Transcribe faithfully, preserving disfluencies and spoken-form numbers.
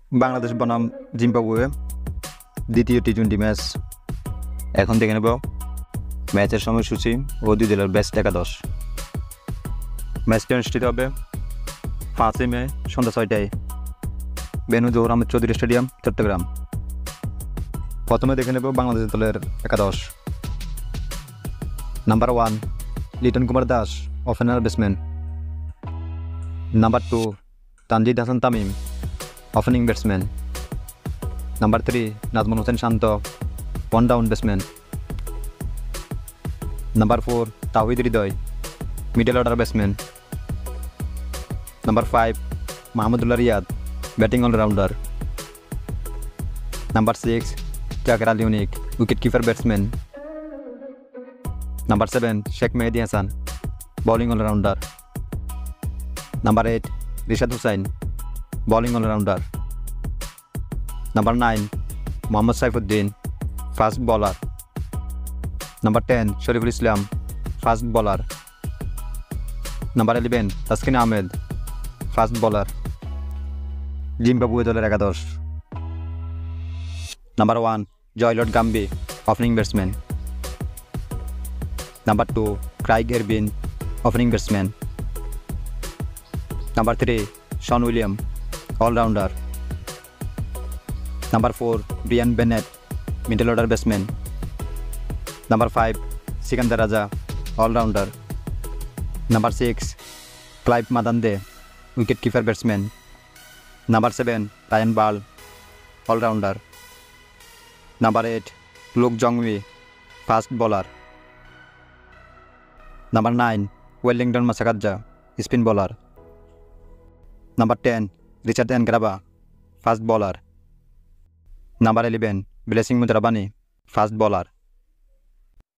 বাংলাদেশ বনাম জিম্বাবুয়ে দ্বিতীয় T twenty match. এখন দেখে নেব ম্যাচের সময়সূচি ও দুই দলের বেস্ট একাদশ। ম্যাচটি অনুষ্ঠিত হবে পাঁচই মে সন্ধ্যা ছয়টায়, বেনু জহুর আহমেদ চৌধুরী স্টেডিয়াম, চট্টগ্রাম। প্রথমে দেখে নেব বাংলাদেশ দলের একাদশ। Number one Liton Kumar Das, opener batsman. Number two Tanzid Hasan Tamim, opening batsman. Number three Najmul Hossain Shanto, one down batsman. Number four Towhid Hridoy, middle order batsman. Number five Mahmudullah Riyad, batting allrounder. Number six Jaker Ali Anik, wicket keeper batsman. Number seven Sheikh Mehedi Hasan, bowling allrounder. Number eight Rishad Hussain, bowling allrounder. Number nine Mohammad Saifuddin, fast bowler. Number ten Shoriful Islam, fast bowler. Number eleven Taskin Ahmed, fast bowler. Zimbabwe দলের একাদশ। Number one Joylord Gumbie, opening batsman. Number two Craig Ervine, opening batsman. Number three Sean William, allrounder. Number four Brian Bennett, middle order batsman. Number five Sikandar Raza, allrounder. Number six Clive Madande, wicket keeper batsman. Number seven Ryan Burl, allrounder. Number eight Luke Jongwe, fast bowler. Number nine Wellington Masakadza, spin bowler. Number ten Richard Ngarava, fast bowler. Number eleven Blessing Muzarabani, fast bowler.